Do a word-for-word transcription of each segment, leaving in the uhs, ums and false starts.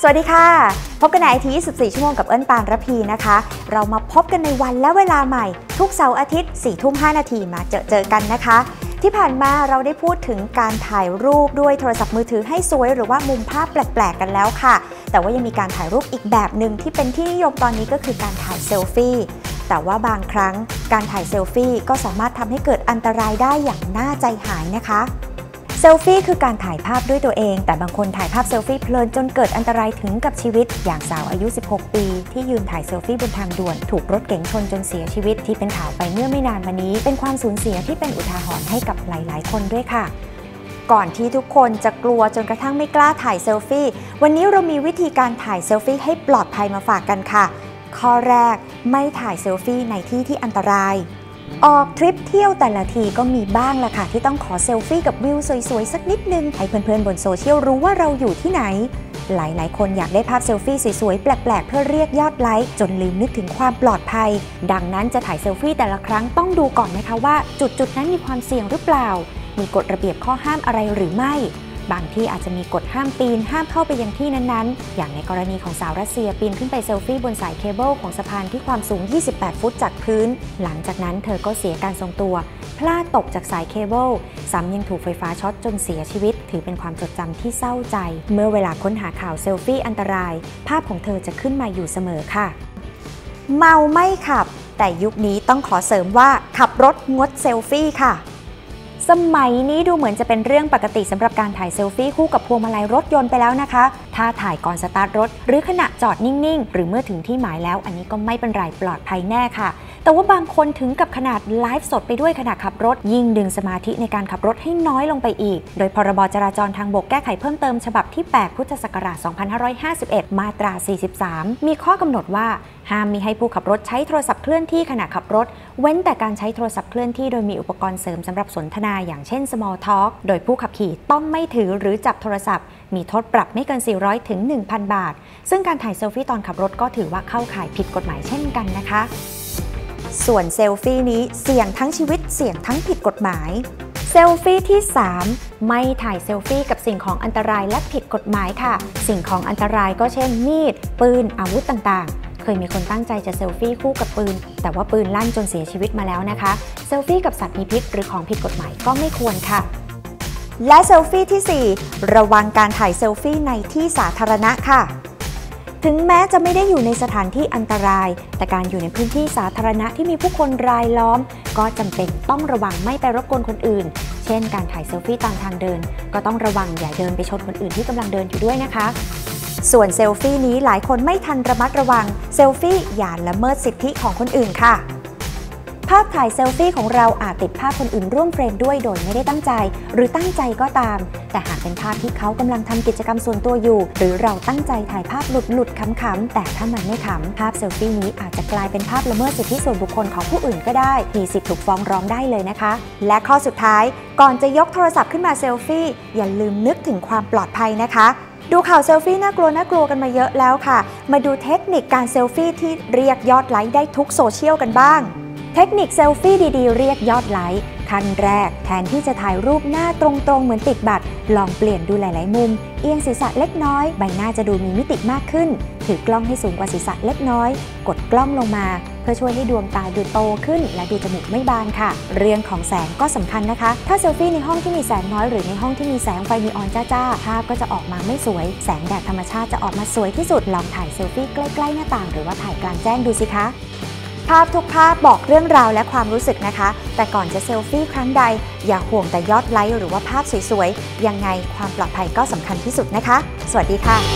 วัสดีค่ะพบกันในไอทียี่สิบสี่ชั่วโมงกับเอิ้นปานระพีนะคะเรามาพบกันในวันและเวลาใหม่ทุกเสาร์อาทิตย์สี่ทุ่มห้านาทีมาเจอเจอกันนะคะที่ผ่านมาเราได้พูดถึงการถ่ายรูปด้วยโทรศัพท์มือถือให้สวยหรือว่ามุมภาพแปลกๆกันแล้วค่ะแต่ว่ายังมีการถ่ายรูปอีกแบบหนึ่งที่เป็นที่นิยมตอนนี้ก็คือการถ่ายเซลฟี่แต่ว่าบางครั้งการถ่ายเซลฟี่ก็สามารถทำให้เกิดอันตรายได้อย่างน่าใจหายนะคะเซลฟี่คือการถ่ายภาพด้วยตัวเองแต่บางคนถ่ายภาพเซลฟี่เพลินจนเกิดอันตรายถึงกับชีวิตอย่างสาวอายุสิบหกปีที่ยืนถ่ายเซลฟี่บนทางด่วนถูกรถเก๋งชนจนเสียชีวิตที่เป็นข่าวไปเมื่อไม่นานมานี้เป็นความสูญเสียที่เป็นอุทาหรณ์ให้กับหลายๆคนด้วยค่ะก่อนที่ทุกคนจะกลัวจนกระทั่งไม่กล้าถ่ายเซลฟี่วันนี้เรามีวิธีการถ่ายเซลฟี่ให้ปลอดภัยมาฝากกันค่ะข้อแรกไม่ถ่ายเซลฟี่ในที่ที่อันตรายออกทริปเที่ยวแต่ละทีก็มีบ้างแหละค่ะที่ต้องขอเซลฟี่กับวิวสวยๆสักนิดนึงให้เพื่อนๆบนโซเชียลรู้ว่าเราอยู่ที่ไหนหลายๆคนอยากได้ภาพเซลฟี่สวยๆแปลกๆเพื่อเรียกยอดไลค์จนลืมนึกถึงความปลอดภัยดังนั้นจะถ่ายเซลฟี่แต่ละครั้งต้องดูก่อนนะคะว่าจุดๆนั้นมีความเสี่ยงหรือเปล่ามีกฎระเบียบข้อห้ามอะไรหรือไม่บางที่อาจจะมีกฎห้ามปีนห้ามเข้าไปยังที่นั้นๆอย่างในกรณีของสาวรัสเซียปีนขึ้นไปเซลฟี่บนสายเคเบิลของสะพานที่ความสูงยี่สิบแปดฟุตจากพื้นหลังจากนั้นเธอก็เสียการทรงตัวพลาดตกจากสายเคเบิลซ้ำยังถูกไฟฟ้าช็อตจนเสียชีวิตถือเป็นความจดจำที่เศร้าใจเมื่อเวลาค้นหาข่าวเซลฟี่อันตรายภาพของเธอจะขึ้นมาอยู่เสมอค่ะเมาไม่ขับแต่ยุคนี้ต้องขอเสริมว่าขับรถงดเซลฟี่ค่ะสมัยนี้ดูเหมือนจะเป็นเรื่องปกติสำหรับการถ่ายเซลฟี่คู่กับพวงมาลัยรถยนต์ไปแล้วนะคะถ้าถ่ายก่อนสตาร์ทรถหรือขณะจอดนิ่งๆหรือเมื่อถึงที่หมายแล้วอันนี้ก็ไม่เป็นไรปลอดภัยแน่ค่ะแต่ว่าบางคนถึงกับขนาดไลฟ์สดไปด้วยขณะขับรถยิ่งดึงสมาธิในการขับรถให้น้อยลงไปอีกโดยพรบจราจรทางบกแก้ไขเพิ่มเติมฉบับที่แปดพุทธศักราชสองพันห้าร้อยห้าสิบเอ็ดมาตราสี่สิบสามมีข้อกำหนดว่าห้ามมิให้ผู้ขับรถใช้โทรศัพท์เคลื่อนที่ขณะขับรถเว้นแต่การใช้โทรศัพท์เคลื่อนที่โดยมีอุปกรณ์เสริมสำหรับสนทนาอย่างเช่น small talk โดยผู้ขับขี่ต้องไม่ถือหรือจับโทรศัพท์มีโทษปรับไม่เกินสี่ร้อยถึง หนึ่งพัน บาทซึ่งการถ่ายเซลฟี่ตอนขับรถก็ถือว่าเข้าข่ายผิดกฎหมายเช่นกันนะคะส่วนเซลฟี่นี้เสี่ยงทั้งชีวิตเสี่ยงทั้งผิดกฎหมายเซลฟี่ที่สามไม่ถ่ายเซลฟี่กับสิ่งของอันตรายและผิดกฎหมายค่ะสิ่งของอันตรายก็เช่นมีดปืนอาวุธต่างๆเคยมีคนตั้งใจจะเซลฟี่คู่กับปืนแต่ว่าปืนลั่นจนเสียชีวิตมาแล้วนะคะเซลฟี่กับสัตว์มีพิษหรือของผิดกฎหมายก็ไม่ควรค่ะและเซลฟี่ที่สี่ระวังการถ่ายเซลฟี่ในที่สาธารณะค่ะถึงแม้จะไม่ได้อยู่ในสถานที่อันตรายแต่การอยู่ในพื้นที่สาธารณะที่มีผู้คนรายล้อมก็จำเป็นต้องระวังไม่ไปรบกวนคนอื่นเช่นการถ่ายเซลฟี่ตามทางเดินก็ต้องระวังอย่าเดินไปชนคนอื่นที่กำลังเดินอยู่ด้วยนะคะส่วนเซลฟี่นี้หลายคนไม่ทันระมัดระวังเซลฟี่อย่าละเมิดสิทธิของคนอื่นค่ะภาพถ่ายเซลฟี่ของเราอาจติดภาพคนอื่นร่วมเฟรมด้วยโดยไม่ได้ตั้งใจหรือตั้งใจก็ตามแต่หากเป็นภาพที่เขากำลังทำกิจกรรมส่วนตัวอยู่หรือเราตั้งใจถ่ายภาพหลุดหลุดขำๆแต่ถ้ามันไม่ขำภาพเซลฟี่นี้อาจจะกลายเป็นภาพละเมิดสิทธิส่วนบุคคลของผู้อื่นก็ได้มีสิทธิถูกฟ้องร้องได้เลยนะคะและข้อสุดท้ายก่อนจะยกโทรศัพท์ขึ้นมาเซลฟี่อย่าลืมนึกถึงความปลอดภัยนะคะดูข่าวเซลฟี่น่ากลัวน่ากลัวกันมาเยอะแล้วค่ะมาดูเทคนิคการเซลฟี่ที่เรียกยอดไลค์ได้ทุกโซเชียลกันบ้างเทคนิคเซลฟี่ดีๆเรียกยอดไลค์ขั้นแรกแทนที่จะถ่ายรูปหน้าตรงๆเหมือนติดบัตรลองเปลี่ยนดูหลายๆมุมเอียงศีรษะเล็กน้อยใบหน้าจะดูมีมิติมากขึ้นถือกล้องให้สูงกว่าศีรษะเล็กน้อยกดกล้องลงมาเพื่อช่วยให้ดวงตาดูโตขึ้นและดูจมูกไม่บานค่ะเรื่องของแสงก็สำคัญนะคะถ้าเซลฟี่ในห้องที่มีแสงน้อยหรือในห้องที่มีแสงไฟนีออนจ้าๆภาพก็จะออกมาไม่สวยแสงแดดธรรมชาติจะออกมาสวยที่สุดลองถ่ายเซลฟี่ใกล้ๆหน้าต่างหรือว่าถ่ายกลางแจ้งดูสิคะภาพทุกภาพบอกเรื่องราวและความรู้สึกนะคะแต่ก่อนจะเซลฟี่ครั้งใดอย่าห่วงแต่ยอดไลค์หรือว่าภาพสวยๆยังไงความปลอดภัยก็สำคัญที่สุดนะคะสวัสดีค่ะ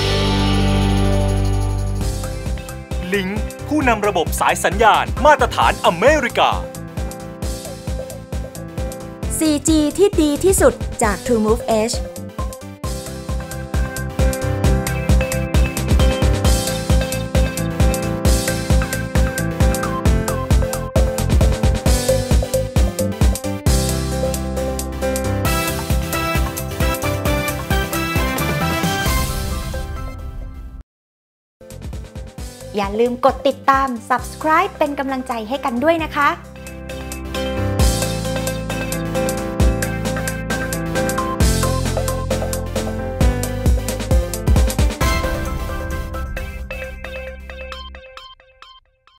ลิงก์ผู้นำระบบสายสัญญาณมาตรฐานอเมริกาโฟร์จี ที่ดีที่สุดจาก TrueMove Edgeอย่าลืมกดติดตาม Subscribe เป็นกำลังใจให้กันด้วยนะคะ